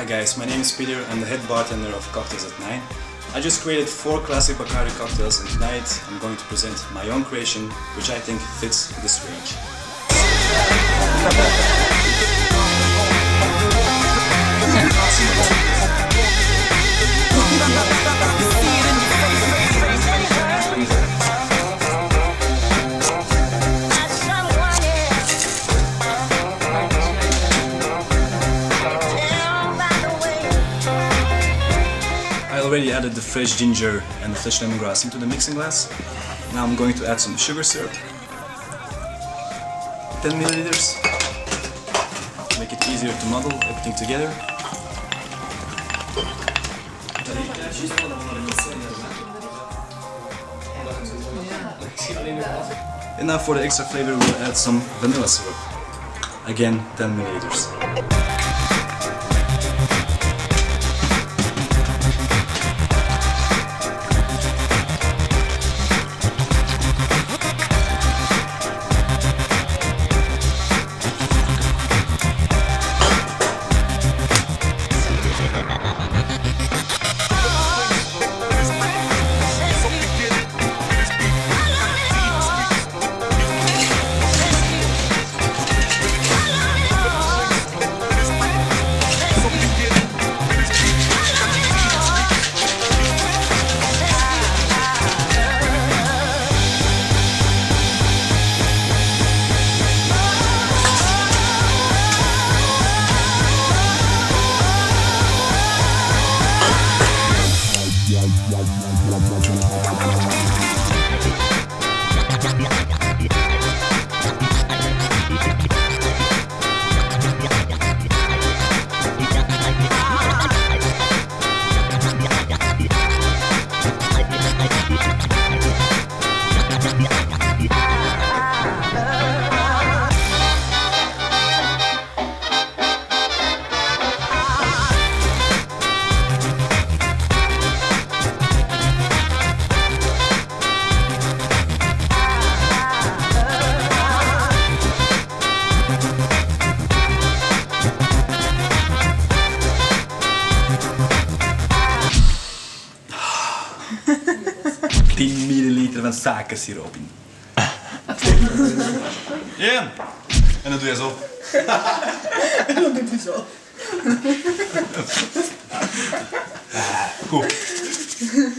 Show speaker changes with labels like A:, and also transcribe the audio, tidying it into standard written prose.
A: guys, my name is Peter. I'm the head bartender of Cocktails at 9. I just created 4 classic Bacardi cocktails and tonight I'm going to present my own creation, which I think fits this range. I already added the fresh ginger and the fresh lemongrass into the mixing glass. Now I'm going to add some sugar syrup. 10 milliliters. Make it easier to muddle everything together. And now for the extra flavor we'll add some vanilla syrup. Again, 10 milliliters. Milliliter van suikersiroop in. Ja. En dan doe je zo.
B: En dan doe je zo.
A: Goed.